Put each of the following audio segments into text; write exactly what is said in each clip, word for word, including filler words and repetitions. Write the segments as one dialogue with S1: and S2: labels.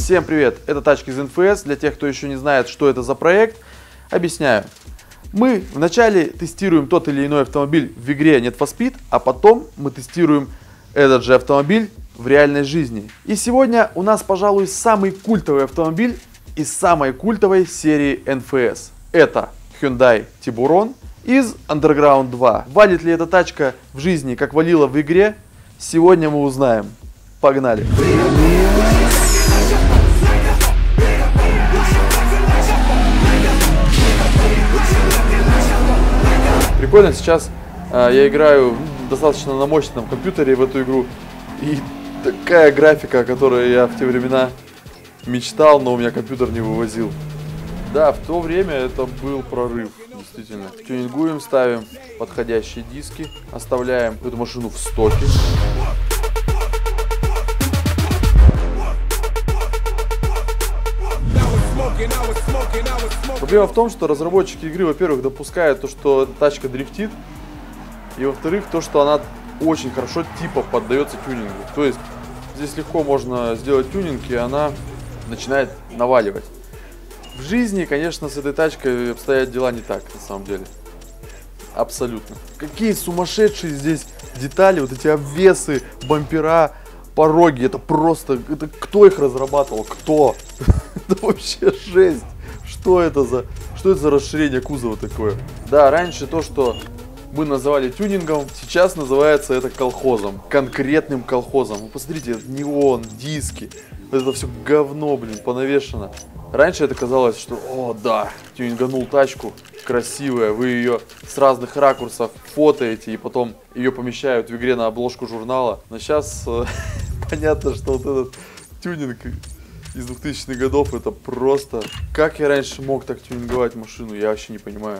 S1: Всем привет! Это тачки из эн эф эс. Для тех, кто еще не знает, что это за проект, объясняю. Мы вначале тестируем тот или иной автомобиль в игре Need for Speed, а потом мы тестируем этот же автомобиль в реальной жизни. И сегодня у нас, пожалуй, самый культовый автомобиль из самой культовой серии эн эф эс. Это Hyundai Tiburon из Underground два. Валит ли эта тачка в жизни, как валила в игре? Сегодня мы узнаем. Погнали! Прикольно, сейчас э, я играю достаточно на мощном компьютере в эту игру. И такая графика, о которой я в те времена мечтал, но у меня компьютер не вывозил. Да, в то время это был прорыв, действительно. Тюнингуем, ставим подходящие диски, оставляем эту машину в стоке. Проблема в том, что разработчики игры, во-первых, допускают то, что эта тачка дрифтит, и во-вторых, то, что она очень хорошо типа поддается тюнингу. То есть здесь легко можно сделать тюнинг, и она начинает наваливать. В жизни, конечно, с этой тачкой обстоят дела не так, на самом деле. Абсолютно. Какие сумасшедшие здесь детали, вот эти обвесы, бампера, пороги. Это просто, это кто их разрабатывал? Кто? Это вообще жесть. Что это за, что это за расширение кузова такое? Да, раньше то, что мы называли тюнингом, сейчас называется это колхозом. Конкретным колхозом. Вы посмотрите, неон, диски. Это все говно, блин, понавешено. Раньше это казалось, что, о, да, тюнинганул тачку, красивая, вы ее с разных ракурсов фотоете и потом ее помещают в игре на обложку журнала. Но сейчас э, понятно, что вот этот тюнинг из двухтысячных годов, это просто... Как я раньше мог так тюнинговать машину, я вообще не понимаю.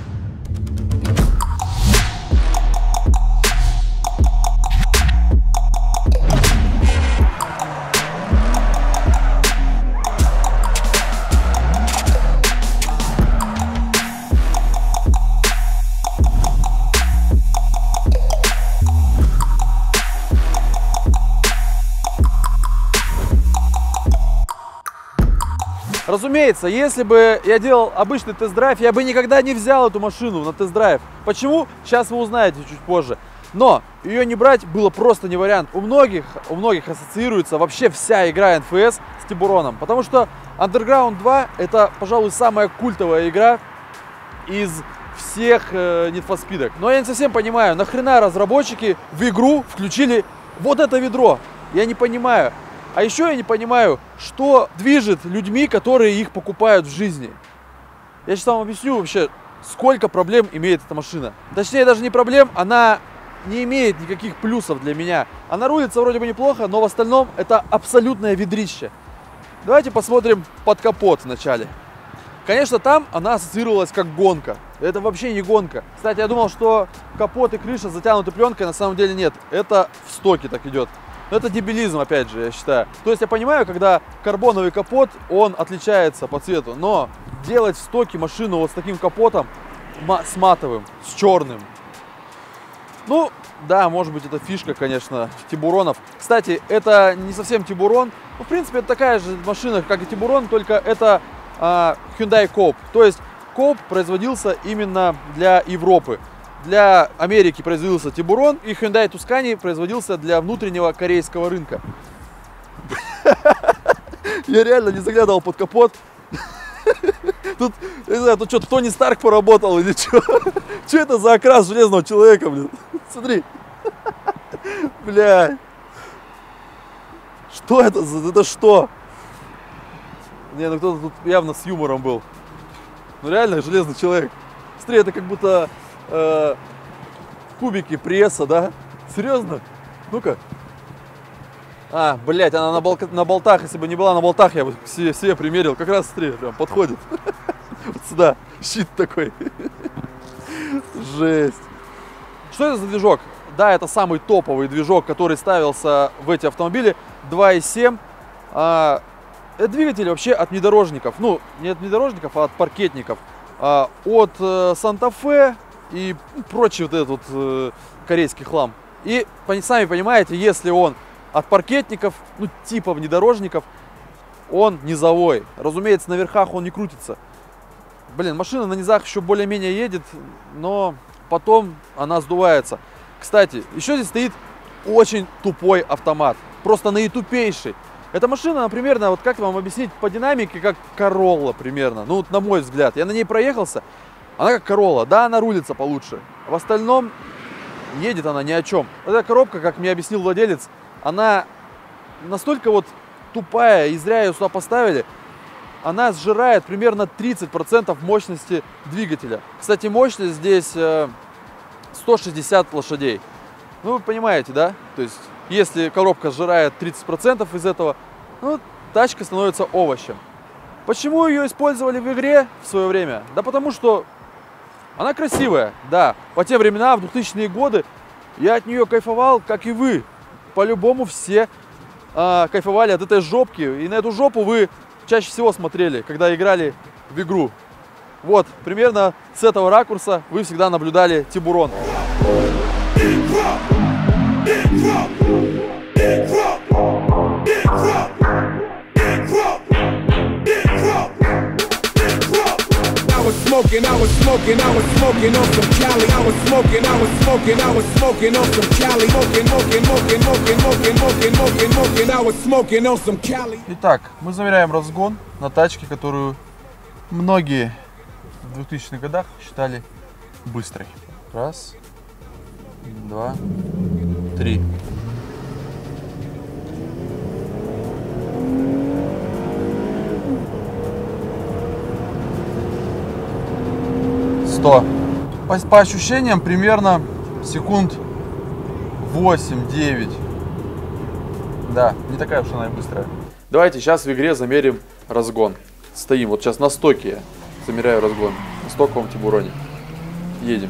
S1: Разумеется, если бы я делал обычный тест-драйв, я бы никогда не взял эту машину на тест-драйв. Почему? Сейчас вы узнаете чуть позже. Но ее не брать было просто не вариант. У многих, у многих ассоциируется вообще вся игра эн эф эс с Тибуроном. Потому что Underground два это, пожалуй, самая культовая игра из всех э, Need for Speed. Но я не совсем понимаю, нахрена разработчики в игру включили вот это ведро. Я не понимаю. А еще я не понимаю, что движет людьми, которые их покупают в жизни. Я сейчас вам объясню вообще, сколько проблем имеет эта машина. Точнее, даже не проблем, она не имеет никаких плюсов для меня. Она рулится вроде бы неплохо, но в остальном это абсолютное ведрище. Давайте посмотрим под капот вначале. Конечно, там она ассоциировалась как гонка. Это вообще не гонка. Кстати, я думал, что капот и крыша затянуты пленкой, на самом деле нет. Это в стоке так идет. Но это дебилизм, опять же, я считаю. То есть я понимаю, когда карбоновый капот, он отличается по цвету. Но делать в стоке машину вот с таким капотом, с матовым, с черным. Ну, да, может быть, это фишка, конечно, Тибуронов. Кстати, это не совсем Тибурон. Ну, в принципе, это такая же машина, как и Тибурон, только это а, Hyundai Cope. То есть Cope производился именно для Европы. Для Америки производился Тибурон, и Hyundai Tucson производился для внутреннего корейского рынка. Я реально не заглядывал под капот. Тут, я не знаю, тут что, Тони Старк поработал или что? Что это за окрас железного человека, блин? Смотри. Бля. Что это за... Это что? Не, ну кто-то тут явно с юмором был. Ну реально железный человек. Смотри, это как будто... Э, кубики пресса, да? Серьезно? Ну-ка. А, блять, она на, бол на болтах. Если бы не была на болтах, я бы себе, себе примерил. Как раз, смотри, прям подходит. Вот сюда. Щит такой. Жесть. Что это за движок? Да, это самый топовый движок, который ставился в эти автомобили. два и семь. А, это двигатель вообще от внедорожников. Ну, не от внедорожников, а от паркетников. А, от э, Санта-Фе и прочий вот этот вот, э, корейский хлам. И сами понимаете, если он от паркетников, ну типа внедорожников, он низовой. Разумеется, на верхах он не крутится. Блин, машина на низах еще более-менее едет, но потом она сдувается. Кстати, еще здесь стоит очень тупой автомат. Просто наитупейший. Эта машина, примерно, вот как вам объяснить, по динамике, как Королла примерно. Ну, вот на мой взгляд. Я на ней проехался, она как Королла. Да, она рулится получше. В остальном едет она ни о чем. Эта коробка, как мне объяснил владелец, она настолько вот тупая, и зря ее сюда поставили. Она сжирает примерно тридцать процентов мощности двигателя. Кстати, мощность здесь сто шестьдесят лошадей. Ну, вы понимаете, да? То есть, если коробка сжирает тридцать процентов из этого, ну, тачка становится овощем. Почему ее использовали в игре в свое время? Да потому что она красивая, да. По те времена, в двухтысячные годы, я от нее кайфовал, как и вы. По-любому все э, кайфовали от этой жопки. И на эту жопу вы чаще всего смотрели, когда играли в игру. Вот, примерно с этого ракурса вы всегда наблюдали Тибурон.
S2: Smoking, I was smoking, I was smoking on some Cali. I was smoking, I was smoking, I was smoking on some Cali. Smoking, smoking, smoking, smoking, smoking, smoking, smoking, smoking. I was smoking on some Cali.
S1: Итак, мы замеряем разгон на тачке, которую многие в двухтысячных годах считали быстрой. Раз, два, три. По, по ощущениям примерно секунд восемь-девять. Да, не такая уж она и быстрая. Давайте сейчас в игре замерим разгон. Стоим, вот сейчас на стоке я замеряю разгон. На стоковом Тибуроне. Едем.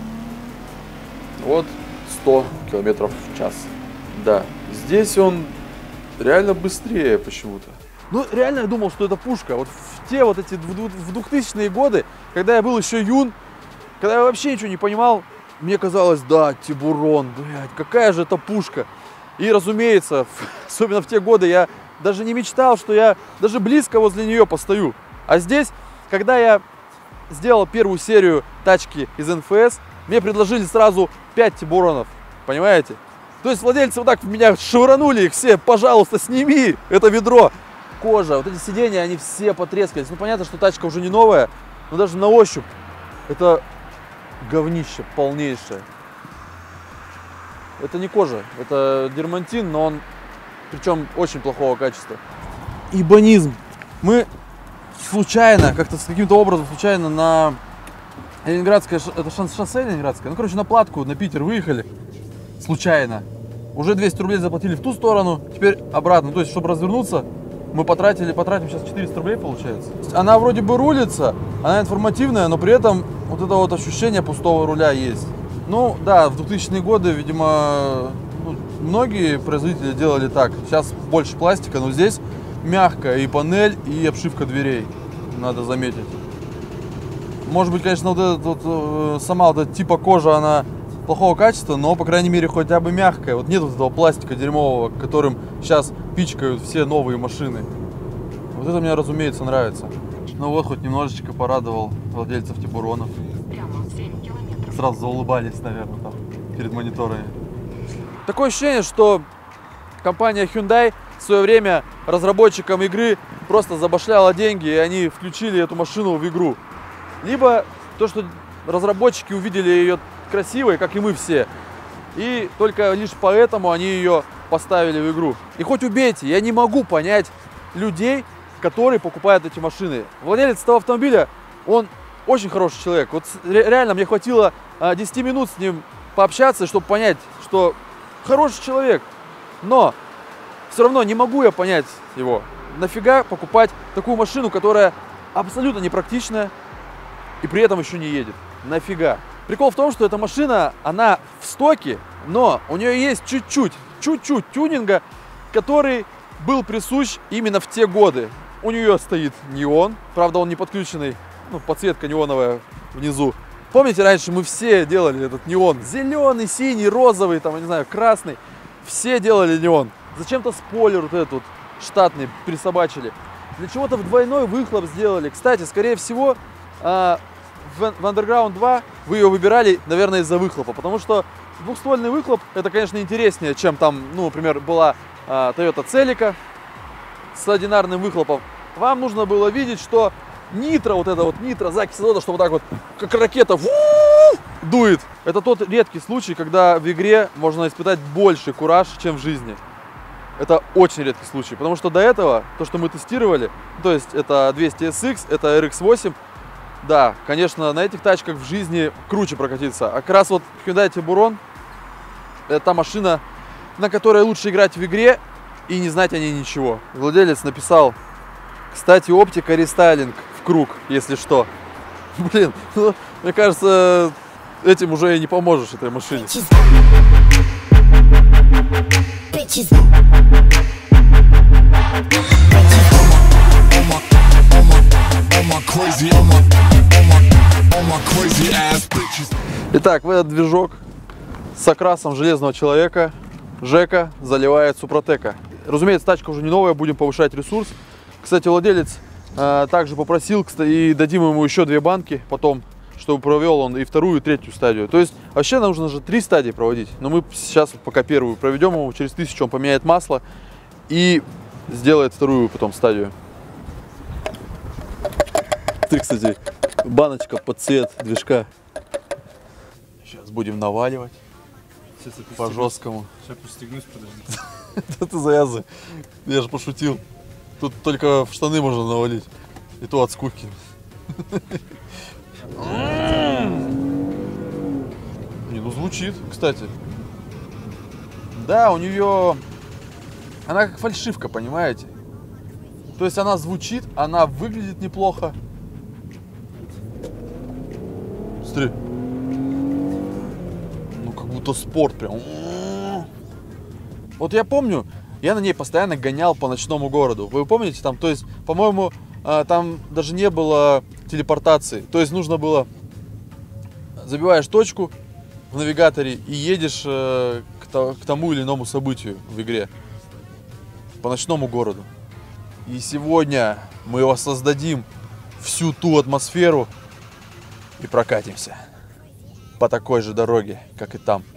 S1: Вот сто километров в час. Да, здесь он реально быстрее почему-то. Ну, реально я думал, что это пушка. Вот в те вот эти в двухтысячные годы, когда я был еще юн, когда я вообще ничего не понимал, мне казалось, да, Тибурон, блядь, какая же это пушка. И, разумеется, особенно в те годы я даже не мечтал, что я даже близко возле нее постою. А здесь, когда я сделал первую серию тачки из эн эф эс, мне предложили сразу пять Тибуронов, понимаете? То есть владельцы вот так в меня швырнули их все, пожалуйста, сними это ведро. Кожа, вот эти сиденья, они все потрескались. Ну, понятно, что тачка уже не новая, но даже на ощупь это говнище полнейшее. Это не кожа, это дермантин, но он, причем, очень плохого качества. Ибонизм. Мы случайно, как-то с каким-то образом случайно на Ленинградское, это шоссе Ленинградское, ну, короче, на Платку, на Питер выехали. Случайно. Уже двести рублей заплатили в ту сторону, теперь обратно. То есть, чтобы развернуться, мы потратили, потратим сейчас четыреста рублей, получается. Она вроде бы рулится, она информативная, но при этом вот это вот ощущение пустого руля есть. Ну да, в двухтысячные годы, видимо, ну, многие производители делали так. Сейчас больше пластика, но здесь мягкая и панель, и обшивка дверей, надо заметить. Может быть, конечно, вот эта вот, сама вот эта типа кожа, она плохого качества, но, по крайней мере, хотя бы мягкая. Вот нет вот этого пластика дерьмового, которым сейчас пичкают все новые машины. Вот это мне, разумеется, нравится. Ну вот, хоть немножечко порадовал владельцев Тибуронов. Сразу заулыбались, наверное, там, перед мониторами. Такое ощущение, что компания Hyundai в свое время разработчикам игры просто забашляла деньги, и они включили эту машину в игру. Либо то, что разработчики увидели ее красивой, как и мы все, и только лишь поэтому они ее поставили в игру. И хоть убейте, я не могу понять людей, которые покупают эти машины. Владелец этого автомобиля, он очень хороший человек. Вот реально мне хватило десяти минут с ним пообщаться, чтобы понять, что хороший человек. Но все равно не могу я понять его. Нафига покупать такую машину, которая абсолютно непрактичная и при этом еще не едет? Нафига? Прикол в том, что эта машина, она в стоке, но у нее есть чуть-чуть, чуть-чуть тюнинга, который был присущ именно в те годы. У нее стоит неон, правда он не подключенный, ну, подсветка неоновая внизу. Помните, раньше мы все делали этот неон? Зеленый, синий, розовый, там, я не знаю, красный. Все делали неон. Зачем-то спойлер вот этот вот штатный присобачили. Для чего-то в двойной выхлоп сделали. Кстати, скорее всего, в Underground два вы ее выбирали, наверное, из-за выхлопа. Потому что двухствольный выхлоп, это, конечно, интереснее, чем там, ну, например, была Toyota Celica с одинарным выхлопом. Вам нужно было видеть, что нитро, вот это вот нитро, закись азота, что вот так вот, как ракета, дует. Это тот редкий случай, когда в игре можно испытать больше кураж, чем в жизни. Это очень редкий случай, потому что до этого, то, что мы тестировали, то есть это двести эс икс, это эр икс восемь, да, конечно, на этих тачках в жизни круче прокатиться. А как раз вот Hyundai Tiburon, это та машина, на которой лучше играть в игре и не знать о ней ничего. Владелец написал, кстати, оптика рестайлинг в круг, если что. Блин, ну, мне кажется, этим уже и не поможешь этой машине. Итак, в этот движок с окрасом железного человека Жека заливает Супротека. Разумеется, тачка уже не новая, будем повышать ресурс. Кстати, владелец э, также попросил, кстати, и дадим ему еще две банки потом, чтобы провел он и вторую, и третью стадию. То есть вообще нужно же три стадии проводить. Но мы сейчас пока первую проведем его, через тысячу он поменяет масло и сделает вторую потом стадию. Ты, кстати, баночка под цвет движка. Сейчас будем наваливать. По жесткому.
S3: Сейчас пристегнусь, подожди.
S1: Ты заязы. Я же пошутил. Тут только в штаны можно навалить. И то от скуки. Не, ну звучит, кстати. Да, у нее... Она как фальшивка, понимаете? То есть она звучит, она выглядит неплохо. Смотри. Ну как будто спорт прям. Вот я помню, я на ней постоянно гонял по ночному городу. Вы помните там, то есть, по-моему, там даже не было телепортации. То есть нужно было, забиваешь точку в навигаторе и едешь к тому или иному событию в игре. По ночному городу. И сегодня мы воссоздадим всю ту атмосферу и прокатимся по такой же дороге, как и там.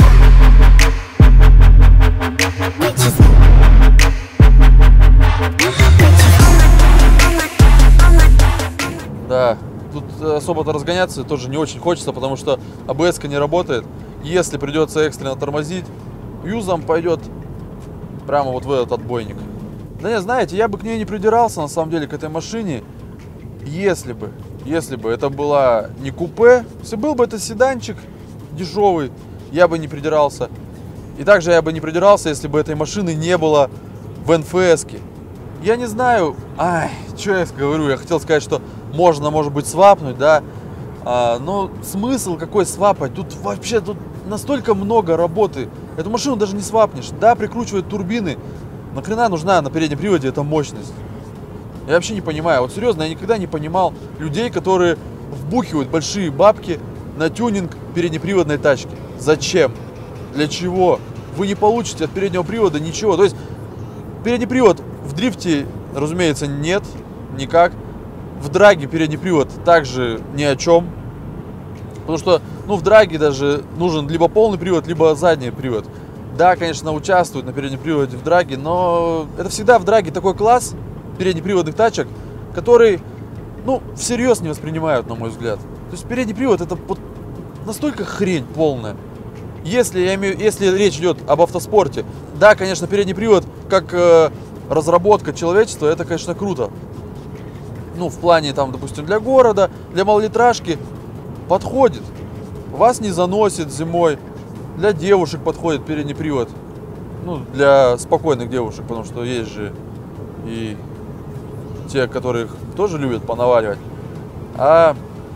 S1: Да, тут особо-то разгоняться тоже не очень хочется, потому что а бэ эс-ка не работает. Если придется экстренно тормозить, юзом пойдет прямо вот в этот отбойник. Да не, знаете, я бы к ней не придирался, на самом деле, к этой машине, если бы, если бы это была не купе, если был бы это седанчик дешевый, я бы не придирался. И также я бы не придирался, если бы этой машины не было в эн эф эс-ке. Я не знаю, ай, что я говорю, я хотел сказать, что можно, может быть, свапнуть, да, а, но смысл какой свапать? Тут вообще, тут настолько много работы. Эту машину даже не свапнешь. Да, прикручивает турбины. Нахрена нужна на переднем приводе эта мощность? Я вообще не понимаю. Вот серьезно, я никогда не понимал людей, которые вбухивают большие бабки на тюнинг переднеприводной тачки. Зачем? Для чего? Вы не получите от переднего привода ничего. То есть передний привод в дрифте, разумеется, нет, никак. В драге передний привод также ни о чем. Потому что, ну, в драге даже нужен либо полный привод, либо задний привод. Да, конечно, участвуют на переднем приводе в драге, но это всегда в драге такой класс переднеприводных тачек, который, ну, всерьез не воспринимают, на мой взгляд. То есть передний привод это вот настолько хрень полная. Если, я имею, если речь идет об автоспорте, да, конечно, передний привод как э, разработка человечества, это, конечно, круто. Ну, в плане, там, допустим, для города, для малолитражки подходит. Вас не заносит зимой. Для девушек подходит передний привод. Ну, для спокойных девушек, потому что есть же и те, которых тоже любят понаваливать. А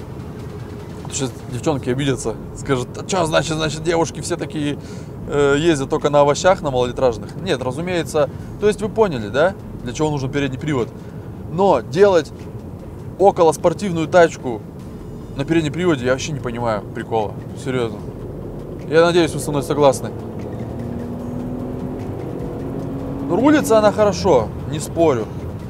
S1: сейчас девчонки обидятся, скажут, а что значит, значит, девушки все такие э, ездят только на овощах, на малолитражных? Нет, разумеется, то есть вы поняли, да, для чего нужен передний привод. Но делать около спортивную тачку на переднем приводе я вообще не понимаю прикола, серьезно. Я надеюсь, вы со мной согласны. Рулится она хорошо, не спорю.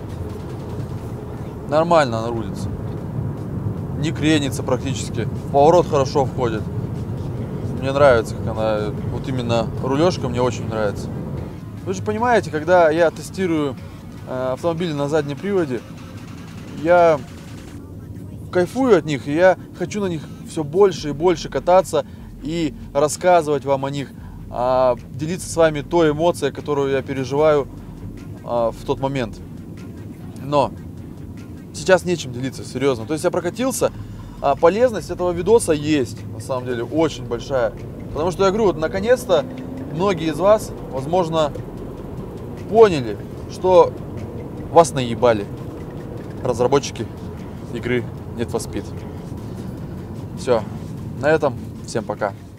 S1: Нормально она рулится. Не кренится практически. В поворот хорошо входит. Мне нравится, как она, вот именно рулежка мне очень нравится. Вы же понимаете, когда я тестирую э, автомобили на заднем приводе, я кайфую от них, и я хочу на них все больше и больше кататься и рассказывать вам о них, а, делиться с вами той эмоцией, которую я переживаю а, в тот момент. Но сейчас нечем делиться, серьезно. То есть я прокатился, а полезность этого видоса есть, на самом деле, очень большая. Потому что я говорю, вот наконец-то многие из вас, возможно, поняли, что вас наебали разработчики игры Need for Speed. Все, на этом всем пока.